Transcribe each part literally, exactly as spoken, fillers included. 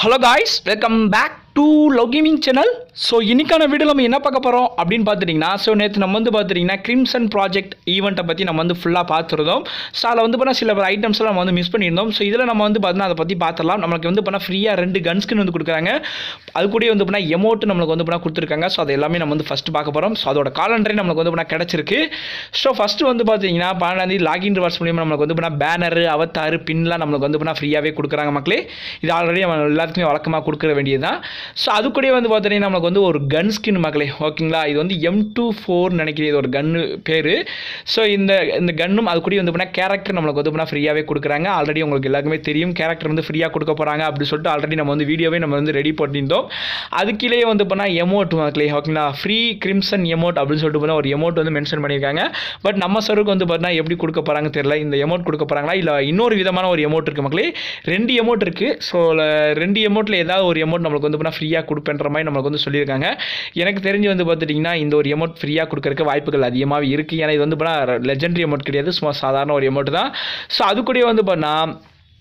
Hello guys, welcome back to Low Gaming channel. So இன்னைக்கான video நம்ம என்ன பார்க்க போறோம் அப்படினு பாத்துட்டீங்கன்னா சோ நேத்து நம்ம வந்து பாத்துட்டீங்கன்னா கிரிம்சன் ப்ராஜெக்ட் ஈவென்ட்ட பத்தி நம்ம வந்து ஃபுல்லா பார்த்திருந்தோம். சோ அதுல வந்து பண்ண சில ஐட்டம்ஸ் எல்லாம் நம்ம வந்து மிஸ் பண்ணியிருந்தோம். சோ இதல நம்ம வந்து பாத்தீங்கன்னா அத பத்தி பார்த்தறலாம். நமக்கு வந்து பண்ண ஃப்ரீயா ரெண்டு கன் ஸ்கின் வந்து கொடுக்கறாங்க. அது கூடவே வந்து பண்ண எமோட் நமக்கு வந்து பண்ண கொடுத்திருக்காங்க. சோ அது எல்லாமே நம்ம வந்து ஃபர்ஸ்ட் பார்க்க போறோம். சோ அதோட காலண்டரே நமக்கு வந்து பண்ண கிடைச்சிருக்கு. சோ ஃபர்ஸ்ட் வந்து பாத்தீங்கன்னா பன்னிரண்டாம் தேதி லாகின் ரிவார்ட்ஸ் மூலமா நமக்கு வந்து பண்ண பேனர், அவதார், பின்லாம் நமக்கு வந்து பண்ண ஃப்ரீயாவே கொடுக்கறாங்க மக்களே. இது ஆல்ரெடி நம்ம எல்லாத்துக்குமே வழக்கமா கொடுக்கற வேண்டியதுதான். சோ அது கூடவே வந்து பாத்தீங்கன்னா நமக்கு வந்து ஒரு கன் ஸ்கின் மக்களே, ஓகேங்களா? இது வந்து எம் டுவெண்ட்டி ஃபோர் நினைக்கிறேன் இது ஒரு கன் பேரு. சோ இந்த இந்த கன்னும் அது கூட வந்து பண்ண கேரக்டர் நமக்கு வந்து பண்ண ஃப்ரீயாவே கொடுக்கறாங்க. ஆல்ரெடி உங்களுக்கு எல்லாருக்குமே தெரியும் கேரக்டர் வந்து ஃப்ரீயா கொடுக்க போறாங்க அப்படி சொல்லிட்டு ஆல்ரெடி நம்ம வந்து வீடியோவே நம்ம வந்து ரெடி பண்ணியிருந்தோம். அதுக்கிலே வந்து பண்ணா எமோட் மக்களே, ஓகேங்களா? ஃப்ரீ கிரிம்சன் எமோட் அப்படின்னு சொல்லிட்டு பண்ண ஒரு எமோட் வந்து மென்ஷன் பண்ணியிருக்காங்க. பட் நம்ம சர்வருக்கு வந்து பார்த்தா எப்படி கொடுக்க போறாங்க தெரியல. இந்த எமோட் கொடுக்க போறாங்களா இல்ல இன்னொரு விதமான ஒரு எமோட் இருக்கு மக்களே. ரெண்டு எமோட் இருக்கு. ஸோ ரெண்டு எமோட்ல ஏதாவது ஒரு எமோட் நமக்கு வந்து பண்ணா ஃப்ரீயா கொடுப்பேன்ற மாதிரி நமக்கு வந்து சொல்லியிருக்காங்க. எனக்கு தெரிஞ்சு வந்து பார்த்துட்டிங்கன்னா இந்த ஒரு எமோட் ஃப்ரீயாக கொடுக்கறதுக்கு வாய்ப்புகள் அதிகமாக இருக்குது. ஏன்னா இது வந்து பண்ணால் லெஜெண்டரி எமோட் கிடையாது, சும்மா சாதாரண ஒரு எமோட் தான். ஸோ அது கூட வந்து பண்ணால்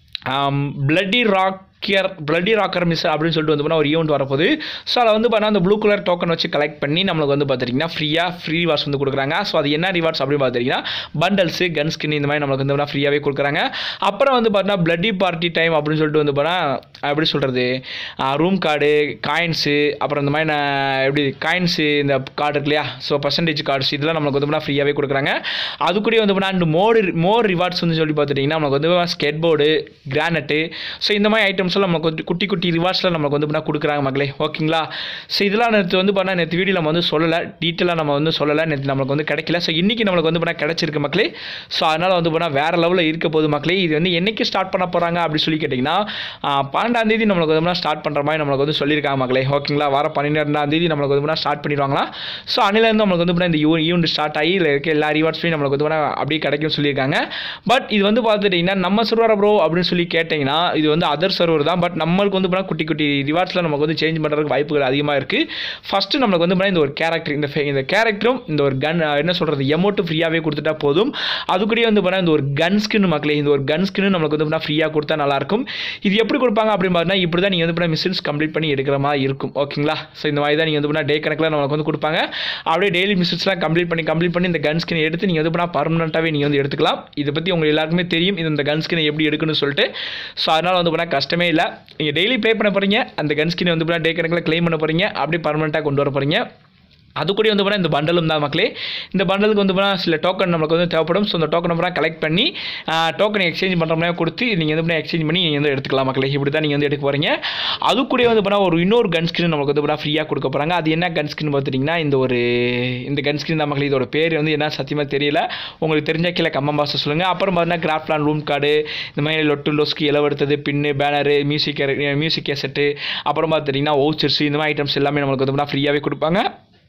bloody rock gear bloody rocker miss அப்படின்னு சொல்லிட்டு வந்து ஒரு ஈவெண்ட் வரப்போகுது. ஸோ அதை வந்து பார்த்தா அந்த ப்ளூ கலர் டோக்கன் வச்சு கலெக்ட் பண்ணி நம்மளுக்கு வந்து பார்த்துட்டிங்கன்னா ஃப்ரீயாக ஃப்ரீ ரிவார்ட்ஸ் வந்து கொடுக்குறாங்க. ஸோ அது என்ன ரிவார்ட்ஸ் அப்படின்னு பார்த்துட்டிங்கன்னா பண்டல்ஸு, கன் ஸ்கின் இந்த மாதிரி நம்மளுக்கு வந்து ஃப்ரீயாகவே கொடுக்குறாங்க. அப்புறம் வந்து பார்த்தீங்கன்னா பிளட்டி பார்ட்டி டைம் அப்படின்னு சொல்லிட்டு வந்து போனால் எப்படி சொல்கிறது, ரூம் கார்டு, காயின்ஸு, அப்புறம் இந்த மாதிரி நான் எப்படி காயின்ஸு இந்த கார்டு இருக்கு இல்லையா, ஸோ பர்சன்டேஜ் கார்ட்ஸ் இதெல்லாம் நம்மளுக்கு வந்து பண்ணால் ஃப்ரீயாகவே கொடுக்குறாங்க. அது கூட வந்து பண்ணால் அண்ட் மோர் மோர் ரிவார்ட்ஸ் வந்து சொல்லி பார்த்துட்டிங்கன்னா நம்மளுக்கு வந்து ஸ்கேட் போர்டு, கிரானட்டு, ஸோ இந்த மாதிரி ஐட்டம்ஸ் நமக்கு வந்து குட்டி குட்டி ரிவார்ட்ஸ்லாம் நமக்கு வந்து பண்ணால் கொடுக்குறாங்க மக்களே, ஓகேங்களா? ஸோ இதெல்லாம் நேற்று வந்து பண்ணால் நேற்று வீடியோ நம்ம வந்து சொல்லலை, டீட்டெயிலாக நம்ம வந்து சொல்லலை, நேற்று நம்மளுக்கு வந்து கிடைக்கல. ஸோ இன்றைக்கி நம்மளுக்கு வந்து பண்ணால் கிடச்சிருக்கு மக்களே. ஸோ அதனால் வந்து பண்ணால் வேறு லெவலில் இருக்க போகுது மக்களே. இது வந்து என்றைக்கு ஸ்டார்ட் பண்ண போகிறாங்க அப்படி சொல்லி கேட்டிங்கன்னா பன்னெண்டாம் தேதி நம்மளுக்கு வந்து ஸ்டார்ட் பண்ணுற மாதிரி நம்மளுக்கு வந்து சொல்லியிருக்காங்க மக்களே, ஓகேங்களா? வர பன்னிரெண்டாம் தேதி நம்மளுக்கு வந்து பண்ணால் ஸ்டார்ட் பண்ணிடுவாங்களா. ஸோ அன்னிலேருந்து நம்மளுக்கு வந்து பண்ணால் இந்த ஈவெண்ட் ஸ்டார்ட் ஆகி இல்லை இருக்க எல்லா ரிவார்ட்ஸையும் நம்மளுக்கு வந்து பண்ணால் அப்படியே கிடைக்கும் சொல்லியிருக்காங்க. பட் இது வந்து பார்த்துட்டிங்கன்னா நம்ம சர்வர் ப்ரோ அப்படின்னு சொல்லி கேட்டிங்கன்னா இது வந்து அதர் சர்வர் தான். பட் நம்மளுக்கு வந்து பண்ணால் குட்டி குட்டி ரிவார்ட்ஸில் நமக்கு வந்து சேஞ்ச் பண்ணுறதுக்கு வாய்ப்புகள் அதிகமாக இருக்குது. ஃபஸ்ட்டு நம்மளுக்கு வந்து பண்ணால் இந்த ஒரு கேரக்டர் இந்த இந்த கேரக்டரும் இந்த ஒரு கன் என்ன சொல்கிறது எமோட்டு ஃப்ரீயாகவே கொடுத்துட்டா போதும். அதுக்கூடயே வந்து பண்ணால் இந்த ஒரு கன் ஸ்கின் மக்களே, இந்த ஒரு கன் ஸ்கின்னு நம்மளுக்கு வந்து பண்ணால் ஃப்ரீயாக கொடுத்தா நல்லாயிருக்கும். இது எப்படி கொடுப்பாங்க அப்படின்னு பார்த்தீங்கன்னா இப்படி தான் நீங்கள் வந்து பண்ணால் மிஷின்ஸ் கம்ப்ளீட் பண்ணி எடுக்கிற மாதிரி இருக்கும், ஓகேங்களா? ஸோ இந்த மாதிரி தான் நீங்கள் வந்து பண்ணால் டே கணக்கில் நம்மளுக்கு வந்து கொடுப்பாங்க. அப்படியே டெய்லி மிஷின்ஸ்லாம் கம்ப்ளீட் பண்ணி கம்ப்ளீட் பண்ணி இந்த கன் ஸ்கின் எடுத்து நீங்கள் வந்து பண்ணால் பர்மனெண்ட்டாகவே நீங்கள் வந்து எடுத்துக்கலாம். இதை பற்றி உங்களுக்கு எல்லாருக்குமே தெரியும் இது இந்த கன் ஸ்கின் எப்படி எடுக்கணும்னு சொல்லிட்டு. ஸோ அதனால் வந்து பண்ணால் கஷ்டமே இல்லை. நீங்கள் டெய்லி ப்ளே பண்ண போகிறீங்க, அந்த கன் ஸ்கின் வந்து டே கணக்கில் கிளைம் பண்ண போகிறீங்க, அப்படியே பர்மனெண்ட்டாக கொண்டு வர போகிறீங்க. அது கூட வந்து பண்ணால் இந்த பண்டலும் தான் மக்களே. இந்த பண்டலுக்கு வந்து பண்ணால் சில டோக்கன் நமக்கு வந்து தேவைப்படும். ஸோ அந்த டோக்கன் பண்ணால் கலெக்ட் பண்ணி டோக்கனை எக்ஸ்சேஞ்ச் பண்ணுற மாதிரி கொடுத்து நீங்கள் வந்து பண்ணால் எக்ஸ்சேஞ்ச் பண்ணி நீங்கள் வந்து எடுத்துக்கலாம் மக்களே. இப்படி தான் நீங்கள் வந்து எடுக்க போகிறீங்க. அது கூட வந்து பண்ணால் ஒரு இன்னொரு கன் ஸ்கின் நமக்கு வந்து பண்ணால் ஃப்ரீயாக கொடுக்க போகிறாங்க. அது என்ன கன் ஸ்கின் பார்த்துட்டிங்கன்னா இந்த ஒரு இந்த கன் ஸ்கின் தான் மக்களே. இதோட பேர் வந்து என்ன சத்தியமாக தெரியல, உங்களுக்கு தெரிஞ்ச கீழே கம்மம் பாச சொல்லுங்கள். அப்புறம் பார்த்தீங்கன்னா கிராஃப்ட்லான் ரூம் கார்டு, இந்த மாதிரி லொட்டு லொஸ்க்கு இலவெடுத்தது, pin, banner, music music cassette, அப்புறம் பார்த்துட்டிங்கன்னா வவுச்சர்ஸ், இந்த மாதிரி ஐட்டம்ஸ் எல்லாமே நம்மளுக்கு வந்து பண்ணால் ஃப்ரீயாகவே கொடுப்பாங்க.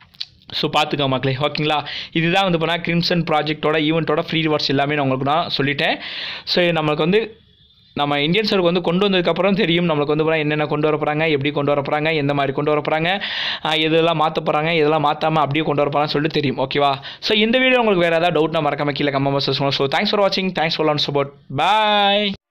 ஸோ பார்த்துக்கோ மக்களே, ஓகேங்களா? இதுதான் வந்து பண்ணால் கிரிம்சன் ப்ராஜெக்டோட ஈவெண்ட்டோட ஃப்ரீ ரிவார்ட்ஸ் எல்லாமே நான் உங்களுக்கு நான் சொல்லிட்டேன். ஸோ நம்மளுக்கு வந்து நம்ம இந்தியன் சர்வருக்கு வந்து கொண்டு வந்ததுக்கப்புறம் தெரியும் நம்மளுக்கு வந்து பண்ணால் என்னென்ன கொண்டு வர போகிறாங்க, எப்படி கொண்டு வர போகிறாங்க, எந்த மாதிரி கொண்டு வர போகிறாங்க, எதெல்லாம் மாற்ற போகிறாங்க, எதெல்லாம் மாற்றாமல் அப்படியே கொண்டு வர போகிறாங்கன்னு சொல்லிட்டு தெரியும், ஓகேவா? ஸோ இந்த வீடியோ உங்களுக்கு வேறு ஏதாவது டவுட்னா மறக்காம கீழே கமெண்ட் பாக்ஸில் சொல்லுங்கள். ஸோ தேங்க்ஸ் ஃபார் வாட்சிங், தேங்க்ஸ் ஃபார் லான் சப்போர்ட், பாய்.